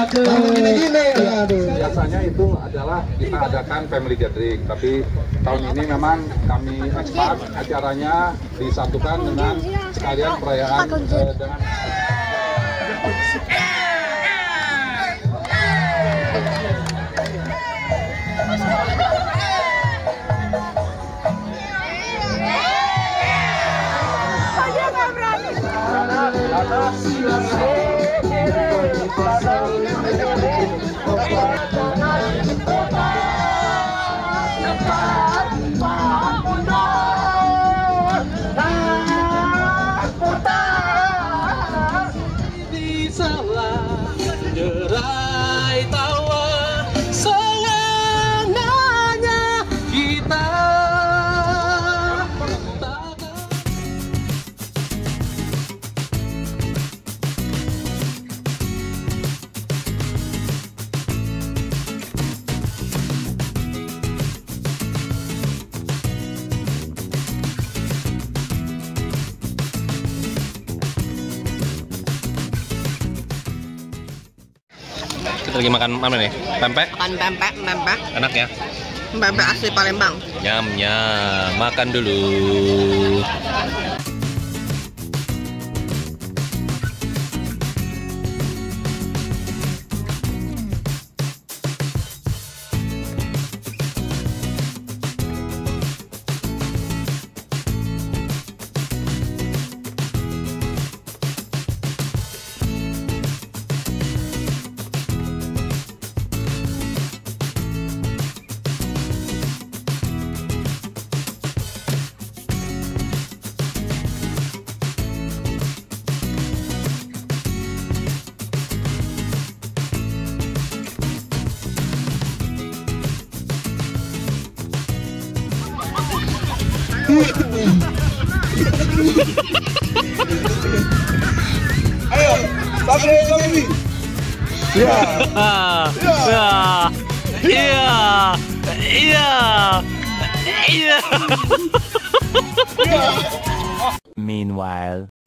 Biasanya itu adalah kita adakan family gathering, tapi tahun ini memang kami expand acaranya disatukan dengan sekalian perayaan dengan kita lagi makan apa nih? Pempek? Makan pempek. Enak ya? Pempek asli Palembang. Nyam, makan dulu. Ayo, sampai. Iya. Meanwhile.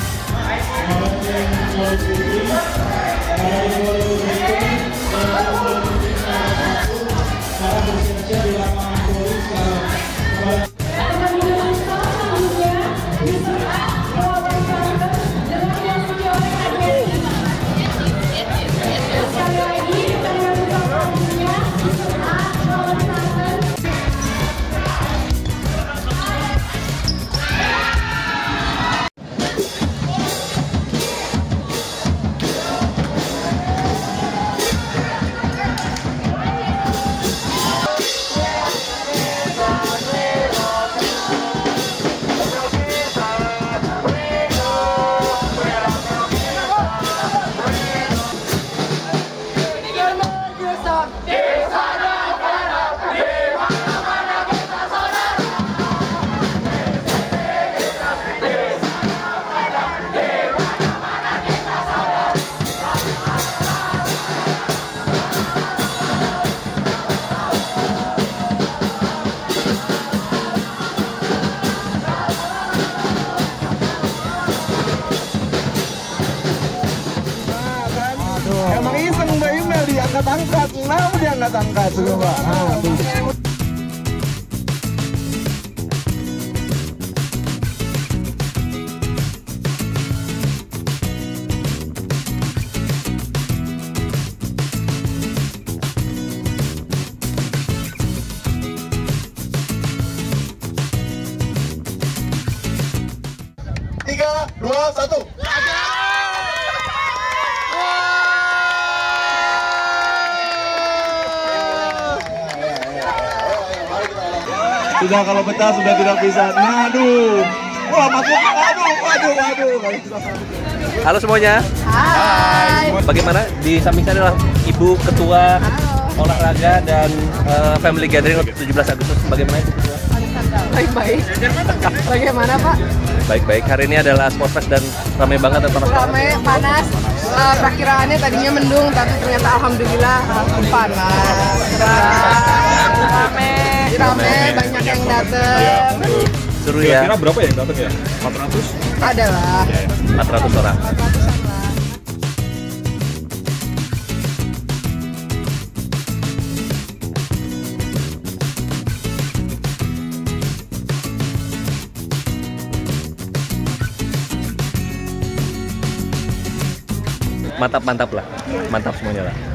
Emang iseng Mbak Imel diangkat-angkat, kenapa diangkat-angkat coba? Tiga, dua, satu. Sudah kalau pecah sudah tidak bisa. Aduh. Wah, masuk. Waduh. Halo semuanya. Hai. Bagaimana? Di samping saya adalah Ibu Ketua Olahraga dan Family Gathering 17 Agustus. Bagaimana Ibu Ketua? Baik-baik. Bagaimana Pak? Baik-baik. Hari ini adalah Sport Fest dan ramai banget dan Ramai, panas. Perkiraannya tadinya mendung, tapi ternyata alhamdulillah panas. Rame, banyak yang datang. seru ya. Kira-kira berapa yang datang ya? 400? Adalah 400 orang. 400 orang. mantap lah, mantap semuanya lah.